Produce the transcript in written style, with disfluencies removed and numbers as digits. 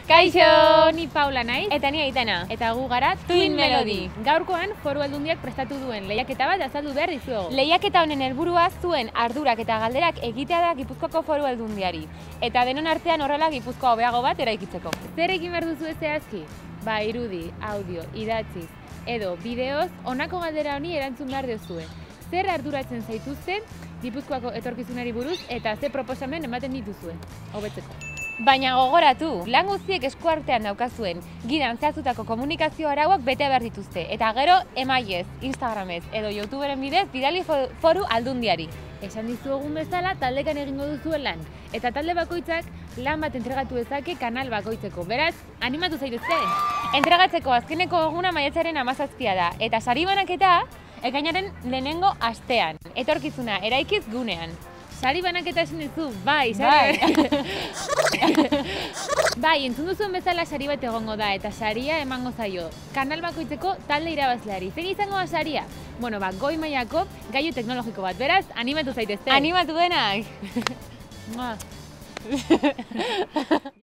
Kaixo! Ni Paula naiz. Eta ni Aitana. Eta gu gara Twin Melody. Gaurkoan Foru Aldundiak prestatu duen lehiaketa bat azaldu behar dizuegu. Lehiaketa honen helburua zuen ardurak eta galderak egitea da Gipuzkoako Foru Aldundiari. Eta denon artean horrela Gipuzkoa hobeago bat eraikitzeko. Zer egin behar duzu zehazki? Irudi, audio, idatziz edo bideoz honako galdera honi erantzun behar diozue. Zer arduratzen zaituzte Gipuzkoako etorkizunari buruz eta ze proposamen ematen dituzue, hobetzeko. Baina gogoratu, lan guztiek eskuartean daukazuen gidan zehaztutako komunikazio arauak bete behar dituzte. Eta gero emaiez, Instagramez edo YouTuberen bidez bidali Foru Aldundiari. Esan dizuegun bezala taldekan egingo duzuen lan. Eta talde bakoitzak lan bat entregatu dezake kanal bakoitzeko. Beraz, animatu zaituzte! Entregatzeko azkeneko eguna maiatzaren 17 da. Eta sari banaketa ekainaren lehenengo astean. Etorkizuna eraikiz gunean. Sari banaketa esan dizu, bai, sari. Bai, entzun duzuen bezala sari bat egongo da eta saria emango zaio. Kanal bakoitzeko talde irabazleari. Zein izango da saria? Bueno, goi mailako gailu teknologiko bat. Beraz, animatu zaitezte. Animatu denak!